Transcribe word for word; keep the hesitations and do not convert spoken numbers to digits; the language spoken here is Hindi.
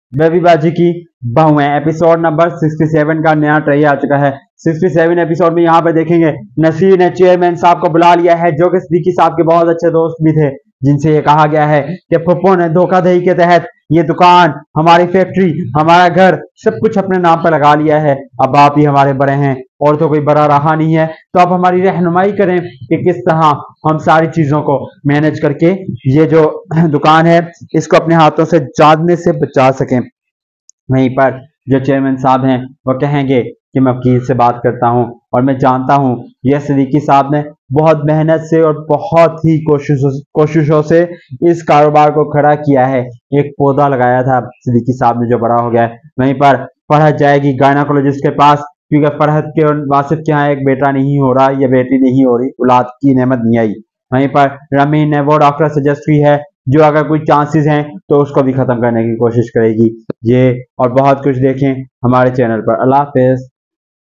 बेबी बाजी की बहुएं एपिसोड नंबर सड़सठ का नया ट्रेलर आ चुका है। सड़सठ एपिसोड में यहाँ पे देखेंगे नसीर ने चेयरमैन साहब को बुला लिया है, जो कि सिद्दीकी साहब के बहुत अच्छे दोस्त भी थे, जिनसे ये कहा गया है कि फुप्पो ने धोखाधड़ी के तहत ये दुकान, हमारी फैक्ट्री, हमारा घर सब कुछ अपने नाम पर लगा लिया है। अब आप ही हमारे बड़े हैं और तो कोई बड़ा रहा नहीं है, तो आप हमारी रहनुमाई करें कि किस तरह हम सारी चीजों को मैनेज करके ये जो दुकान है इसको अपने हाथों से जाने से बचा सकें। वहीं पर जो चेयरमैन साहब हैं वो कहेंगे कि मैं वकील से बात करता हूं और मैं जानता हूं यह सिद्दीकी साहब ने बहुत मेहनत से और बहुत ही कोशिशों कोशिशों से इस कारोबार को खड़ा किया है। एक पौधा लगाया था सिद्दीकी साहब ने जो बड़ा हो गया है। वहीं पर फरहत जाएगी गायनाकोलॉजिस्ट के पास, क्योंकि फरहत के और वासिफ के यहाँ एक बेटा नहीं हो रहा या बेटी नहीं हो रही, औलाद की नेमत नहीं आई। वहीं पर रमीन ने वो डॉक्टर सजेस्ट की है जो अगर कोई चांसेस हैं तो उसको भी खत्म करने की कोशिश करेगी। ये और बहुत कुछ देखें हमारे चैनल पर। अल्लाह हाफिज।